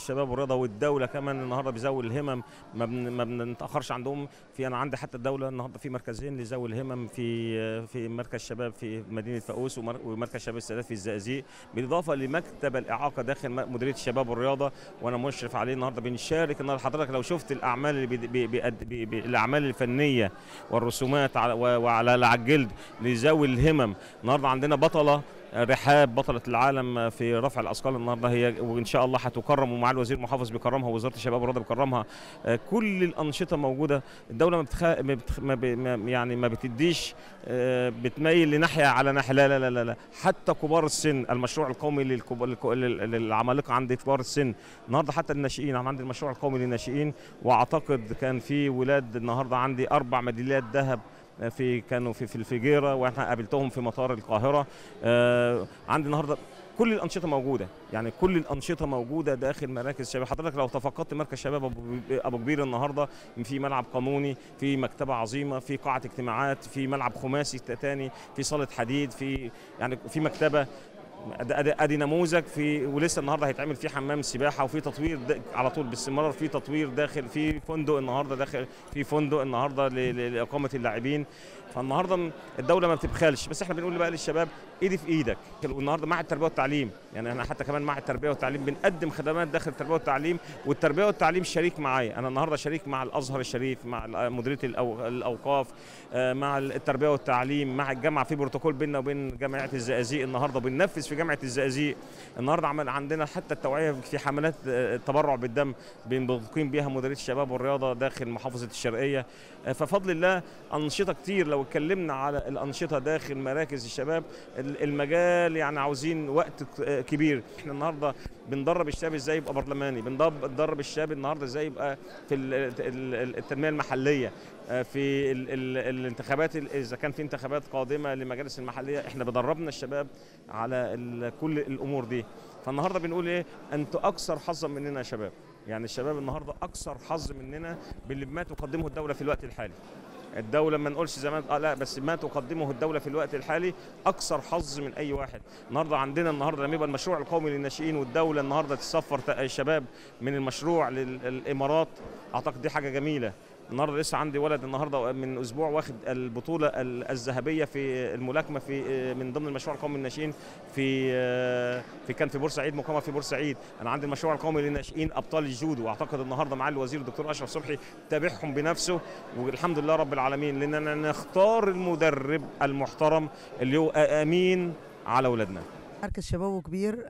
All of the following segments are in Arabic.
الشباب والرياضه والدوله كمان النهارده بذوي الهمم ما بنتاخرش عندهم. انا عندي حتى الدوله النهارده في مركزين لذوي الهمم، في مركز شباب في مدينه فاقوس ومركز شباب السادات في الزقازيق، بالاضافه لمكتب الاعاقه داخل مديريه الشباب والرياضه وانا مشرف عليه. النهارده بنشارك. النهارده حضرتك لو شفت الاعمال اللي الاعمال الفنيه والرسومات وعلى الجلد لذوي الهمم. النهارده عندنا بطله رحاب بطلة العالم في رفع الأثقال النهارده هي، وإن شاء الله هتكرم، ومع الوزير المحافظ بيكرمها ووزارة الشباب والرياضة بيكرمها. كل الأنشطة موجودة. الدولة ما بتديش بتميل لناحية على ناحية، لا لا لا لا. حتى كبار السن، المشروع القومي للعمالقة عند كبار السن النهارده، حتى الناشئين. أنا عندي المشروع القومي للناشئين، وأعتقد كان في ولاد النهارده عندي 4 ميداليات ذهب كانوا في الفجيره، واحنا قابلتهم في مطار القاهره. عندي النهارده كل الانشطه موجوده، يعني كل الانشطه موجوده داخل مراكز الشباب. حضرتك لو تفقدت مركز شباب ابو كبير النهارده، في ملعب قانوني، في مكتبه عظيمه، في قاعه اجتماعات، في ملعب خماسي تاني، في صاله حديد، في مكتبه. ادي نموذج ولسه النهارده هيتعمل فيه حمام سباحه، وفي تطوير على طول باستمرار، في تطوير داخل، في فندق النهارده داخل، في فندق النهارده لاقامه اللاعبين. فالنهارده الدوله ما بتبخلش، بس احنا بنقول بقى للشباب ايدي في ايدك. والنهارده مع التربيه والتعليم، يعني انا حتى كمان مع التربيه والتعليم بنقدم خدمات داخل التربيه والتعليم، والتربيه والتعليم شريك معايا. انا النهارده شريك مع الازهر الشريف، مع مديريه الاوقاف، مع التربيه والتعليم، مع الجامعه، في بروتوكول بيننا وبين جامعه الزقازيق النهارده بننفذ في جامعه الزقازيق. النهارده عندنا حتى التوعيه في حملات التبرع بالدم بنقيم بيها مديريه الشباب والرياضه داخل محافظه الشرقيه. ففضل الله انشطه كتير. لو اتكلمنا على الانشطه داخل مراكز الشباب، المجال يعني عاوزين وقت كبير. احنا النهارده بندرب الشباب ازاي يبقى برلماني، بندرب الشباب النهارده ازاي يبقى في التنميه المحليه، في الانتخابات، اذا كان في انتخابات قادمه لمجالس المحليه، احنا بدربنا الشباب على كل الامور دي. فالنهارده بنقول ايه؟ انتوا اكثر حظا مننا يا شباب. يعني الشباب النهارده اكثر حظ مننا باللي ما تقدمه الدوله في الوقت الحالي. الدوله ما نقولش زمان لا، بس ما تقدمه الدوله في الوقت الحالي اكثر حظ من اي واحد. النهارده لما يبقى المشروع القومي للناشئين، والدوله النهارده تسفر الشباب من المشروع للامارات، اعتقد دي حاجه جميله. النهارده لسه عندي ولد النهارده من اسبوع واخد البطوله الذهبيه في الملاكمه من ضمن المشروع القومي للناشئين كان في بورسعيد، مقامه في بورسعيد. انا عندي المشروع القومي للناشئين ابطال الجودو، واعتقد النهارده معالي الوزير الدكتور اشرف صبحي تابعهم بنفسه، والحمد لله رب العالمين، لاننا نختار المدرب المحترم اللي هو امين على اولادنا. مركز شباب كبير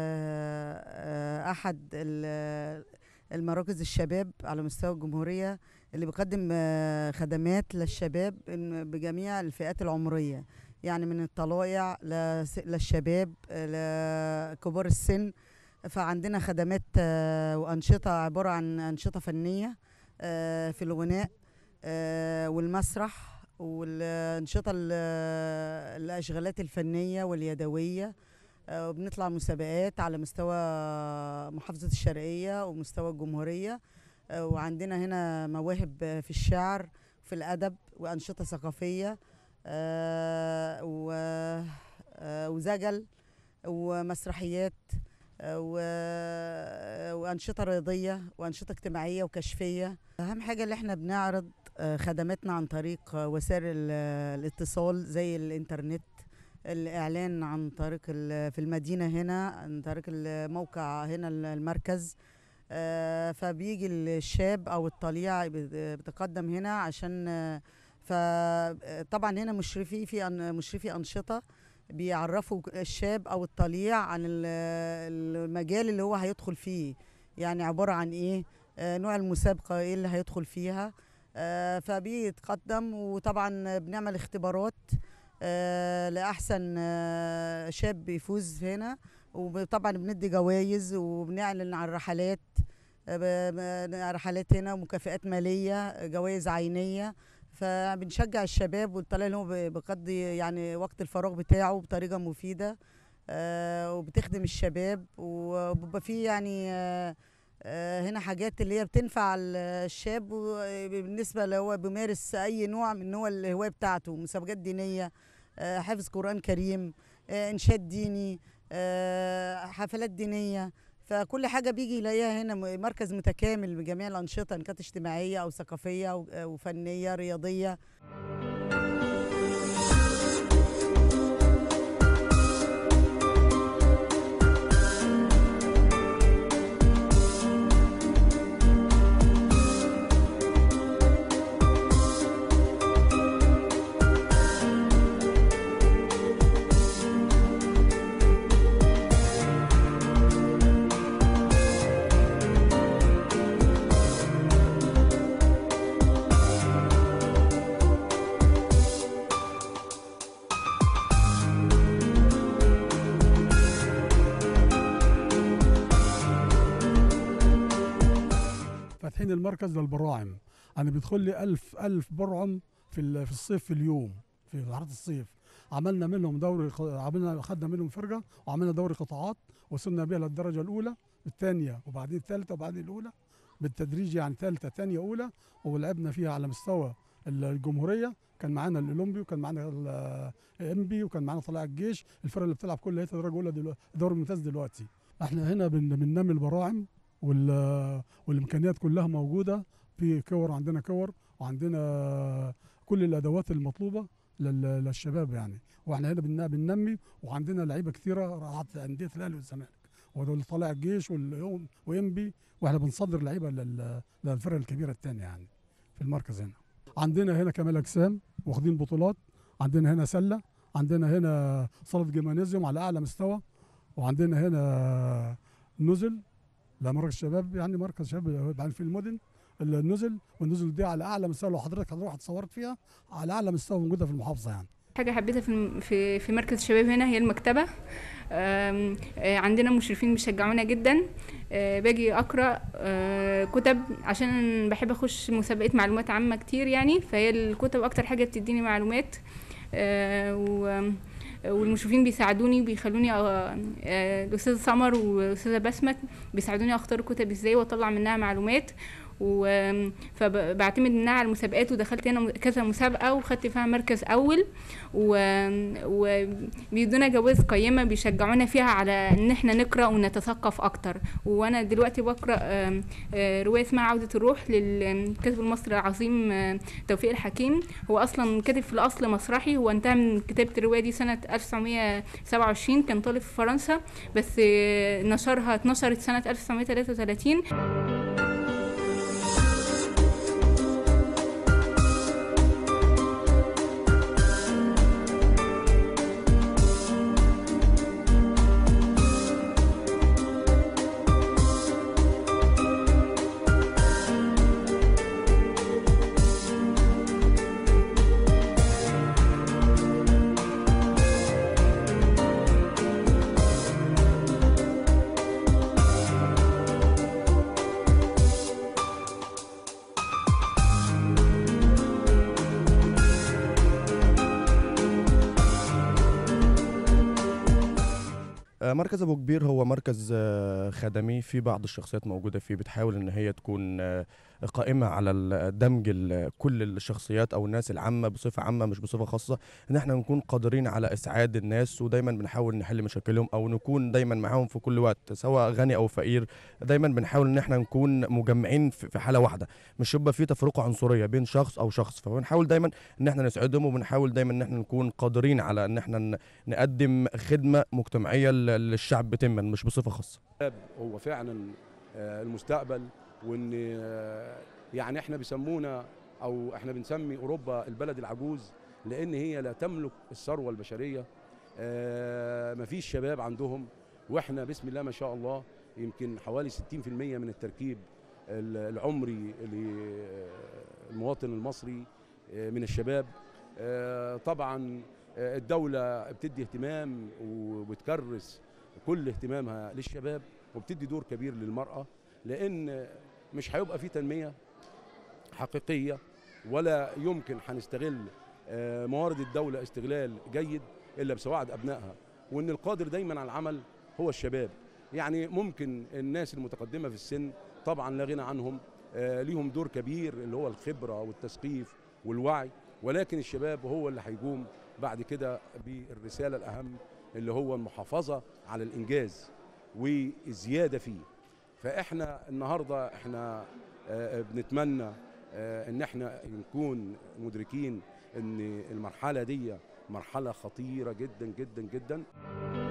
احد المراكز الشباب على مستوى الجمهورية اللي بيقدم خدمات للشباب بجميع الفئات العمرية، يعني من الطلائع للشباب لكبار السن. فعندنا خدمات وأنشطة عبارة عن أنشطة فنية في الغناء والمسرح، والأنشطة الأشغالات الفنية واليدوية، وبنطلع مسابقات على مستوى محافظة الشرقية ومستوى الجمهورية. وعندنا هنا مواهب في الشعر، في الأدب، وأنشطة ثقافية، وزجل ومسرحيات، وأنشطة رياضية وأنشطة اجتماعية وكشفية. أهم حاجة اللي احنا بنعرض خدماتنا عن طريق وسائل الاتصال زي الإنترنت، الإعلان عن طريق في المدينة هنا، عن طريق الموقع هنا المركز. فبيجي الشاب أو الطليع بتقدم هنا عشان فطبعا هنا مشرفي أنشطة بيعرفوا الشاب أو الطليع عن المجال اللي هو هيدخل فيه، يعني عبارة عن إيه، نوع المسابقة إيه اللي هيدخل فيها. فبيتقدم، وطبعا بنعمل اختبارات لأحسن شاب بيفوز هنا، وطبعا بندي جوائز وبنعلن عن رحلات هنا، ومكافئات مالية، جوائز عينية. فبنشجع الشباب والطلاب اللي هو بيقضي يعني وقت الفراغ بتاعه بطريقة مفيدة وبتخدم الشباب، وبيبقى فيه يعني هنا حاجات اللي هي بتنفع الشاب بالنسبة اللي هو بيمارس أي نوع من نوع الهواية بتاعته، مسابقات دينية، حفظ قرآن كريم، إنشاد ديني، حفلات دينية. فكل حاجه بيجي يلاقيها هنا، مركز متكامل بجميع الانشطه ان كانت اجتماعيه او ثقافيه أو فنيه رياضيه. فاتحين المركز للبراعم، انا بيدخل لي 1000 برعم في الصيف، في اليوم في فترات الصيف. عملنا منهم دوري، خدنا منهم فرقه وعملنا دوري قطاعات، وصلنا بيها للدرجه الاولى الثانيه وبعدين الثالثه وبعدين الاولى بالتدريج، يعني ثالثه ثانيه اولى، ولعبنا فيها على مستوى الجمهوريه. كان معانا الاولمبي وكان معانا الانبي وكان معانا طلائع الجيش، الفرق اللي بتلعب كلها هي درجه اولى دلوقتي، الدوري الممتاز دلوقتي. احنا هنا بننمي البراعم والامكانيات كلها موجوده في كور، عندنا كور وعندنا كل الادوات المطلوبه للشباب يعني. واحنا هنا بننمي، وعندنا لعيبه كثيره راحت انديه الاهلي والزمالك ودول طلائع الجيش وانبي، واحنا بنصدر لعيبه للفرق الكبيره الثانيه يعني في المركز. هنا كمال اجسام واخدين بطولات، عندنا هنا سله، عندنا هنا صاله جيمانيزيوم على اعلى مستوى، وعندنا هنا نزل لمركز الشباب، يعني مركز شباب في المدن النزل، والنزل دي على اعلى مستوى. لو حضرتك هتروح اتصورت فيها على اعلى مستوى موجوده في المحافظه يعني. حاجه حبيتها في مركز الشباب هنا هي المكتبه. عندنا مشرفين بيشجعونا جدا. باجي اقرا كتب عشان بحب اخش مسابقات معلومات عامه كتير يعني، فهي الكتب اكتر حاجه بتديني معلومات. والمشرفين بيساعدوني بيخلوني الاستاذه سمر والاستاذه بسمه بيساعدوني اختار كتب ازاي واطلع منها معلومات، فبعتمد منها على المسابقات. ودخلت هنا كذا مسابقه وخدت فيها مركز اول، وبيدونا جوائز قيمه بيشجعونا فيها على ان احنا نقرا ونتثقف اكتر. وانا دلوقتي بقرا روايه اسمها عوده الروح للكاتب المصري العظيم توفيق الحكيم. هو اصلا كاتب في الاصل مسرحي، هو انتهى من كتابه الروايه دي سنه 1927، كان طالب في فرنسا بس اتنشرت سنه 1933. مركز ابو كبير هو مركز خدمي، في بعض الشخصيات موجوده فيه بتحاول ان هي تكون قائمه على دمج كل الشخصيات او الناس العامه بصفه عامه مش بصفه خاصه، ان احنا نكون قادرين على اسعاد الناس، ودايما بنحاول نحل مشاكلهم او نكون دايما معاهم في كل وقت سواء غني او فقير. دايما بنحاول ان احنا نكون مجمعين في حاله واحده، مش يبقى في تفرقه عنصريه بين شخص او شخص، فبنحاول دايما ان احنا نسعدهم، وبنحاول دايما ان احنا نكون قادرين على ان احنا نقدم خدمه مجتمعيه للشعب تما مش بصفه خاصه. هو فعلا المستقبل، وان يعني احنا بيسمونا او احنا بنسمي اوروبا البلد العجوز، لان هي لا تملك الثروه البشريه، مفيش شباب عندهم، واحنا بسم الله ما شاء الله يمكن حوالي 60% من التركيب العمري للمواطن المصري من الشباب. طبعا الدوله بتدي اهتمام وبتكرس كل اهتمامها للشباب، وبتدي دور كبير للمرأة، لأن مش هيبقى في تنمية حقيقية ولا يمكن هنستغل موارد الدولة استغلال جيد إلا بسواعد أبنائها، وإن القادر دايما على العمل هو الشباب. يعني ممكن الناس المتقدمة في السن طبعا لا غنى عنهم، ليهم دور كبير اللي هو الخبرة والتثقيف والوعي، ولكن الشباب هو اللي هيقوم بعد كده بالرسالة الأهم اللي هو المحافظة على الإنجاز وزياده فيه. فاحنا النهارده احنا بنتمنى ان احنا نكون مدركين ان المرحله دي مرحله خطيره جدا جدا جدا.